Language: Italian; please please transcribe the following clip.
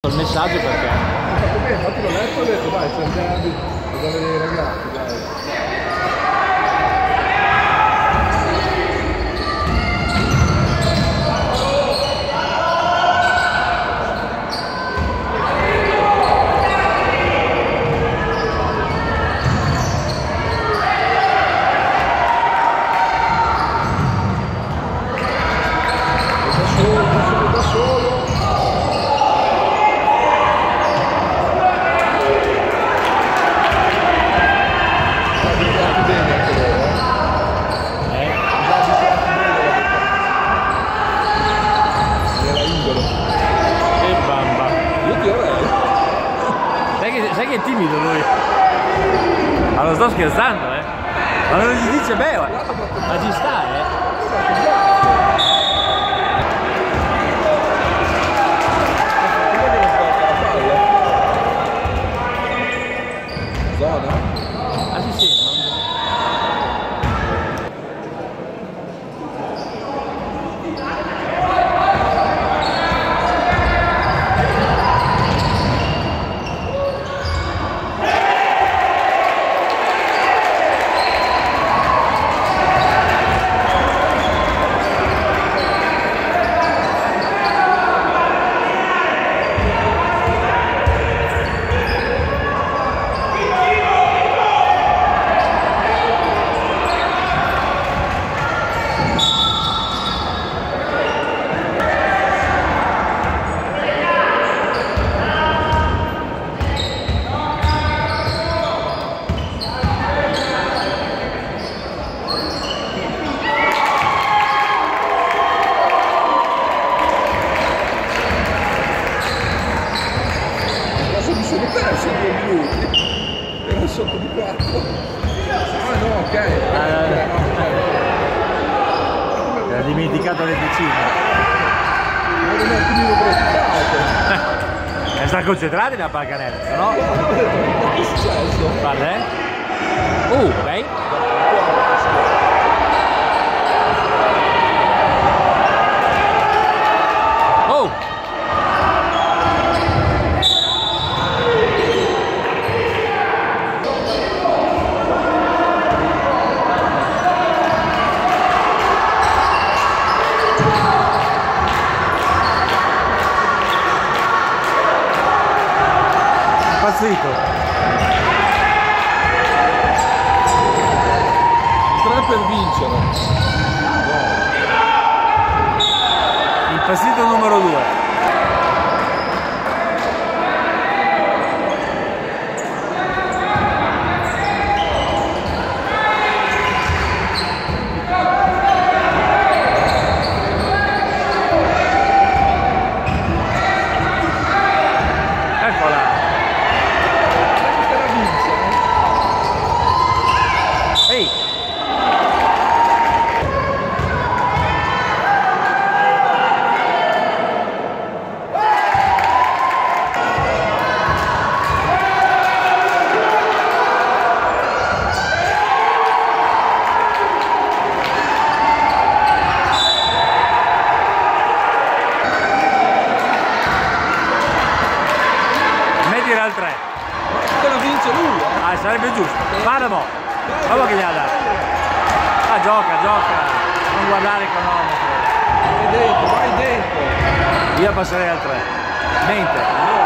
il messaggio perché... Infatti l'ho letto e ho detto dai, c'è il derby, da vedere i ragazzi, dai. Sai che è timido lui? Ma lo sto scherzando, ma non gli dice beh, ma ci sta, Zona? Ah sì sì, Era sotto di 4. Ah no, ok. Era dimenticato le decine. Era un attimino preoccupato. Sta concentrato nella pallacanestro, no? Che è successo? Guarda, lei? Oh! Impazzito. 3 per vincere. Impazzito numero 2. Eccola. Ehi. Mettila al 3. La vince lui, Ah, sarebbe giusto. Guarda mo'. Guarda che gli ha dato. Ah, gioca. Non guardare il cronometro. Vai dentro. Io passerei al 3. Mente.